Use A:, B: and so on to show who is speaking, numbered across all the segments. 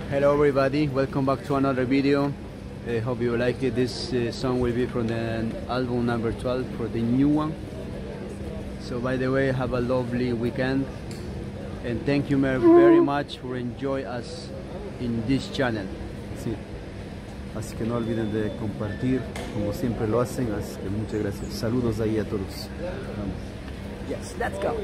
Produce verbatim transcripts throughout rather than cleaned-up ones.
A: Hello everybody, welcome back to another video. I hope you like it. This uh, song will be from the album number twelve for the new one. So by the way, have a lovely weekend and thank you very much for enjoying us in this channel.
B: Sí. Así que no olviden de compartir como siempre lo hacen, así que muchas gracias. Saludos ahí a todos. Vamos.
A: Yes, let's go.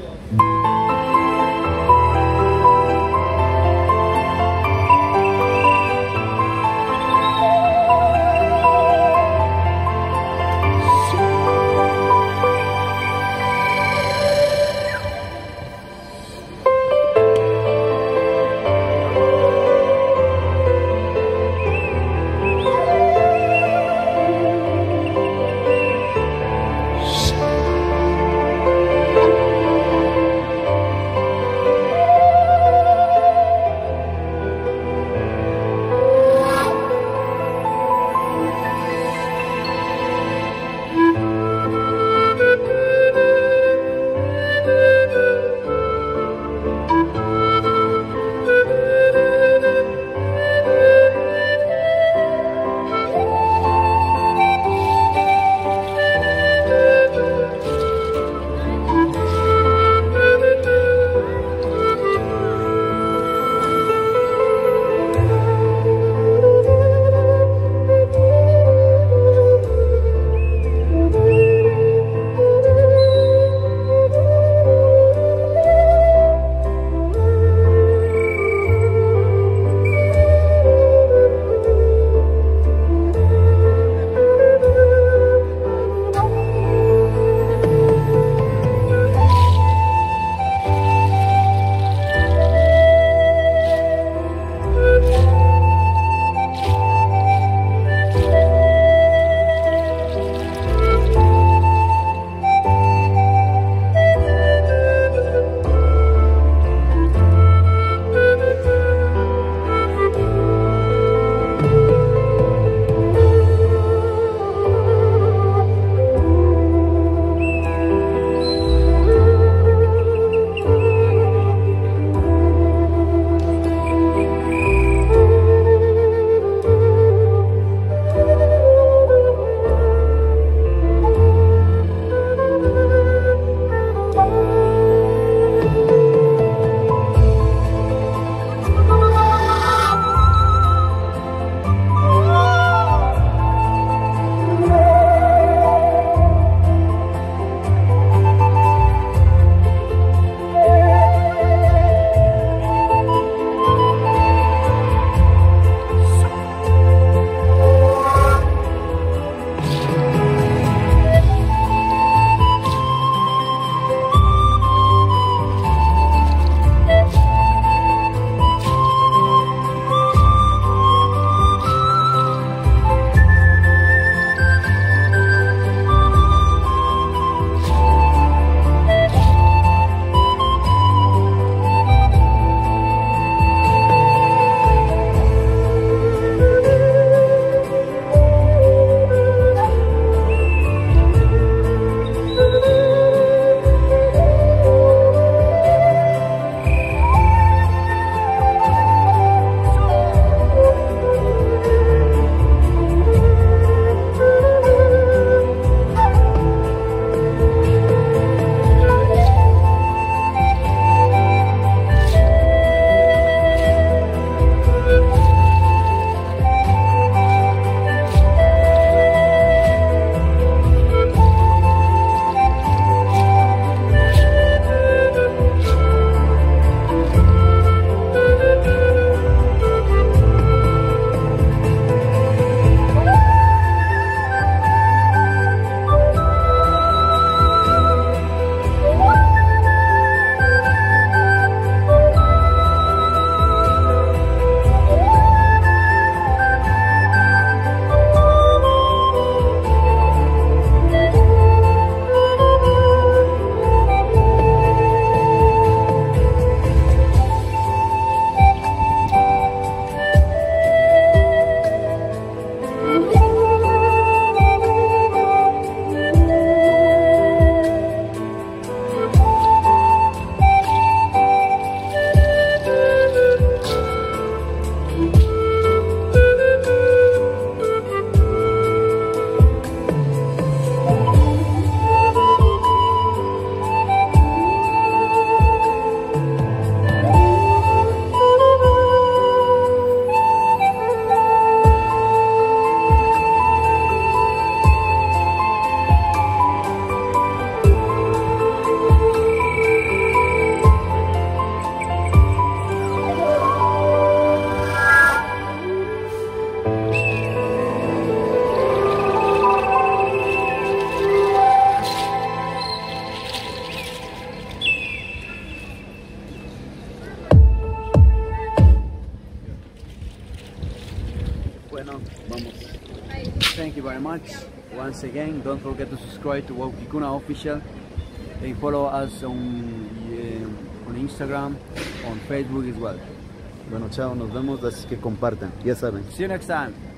B: vamos.
A: Thank you very much. Once again, don't forget to subscribe to Waukikuna Official and follow us on, uh, on Instagram, on Facebook as well.
B: Bueno, chao, nos vemos, así que compartan, ya saben.
A: See you next time.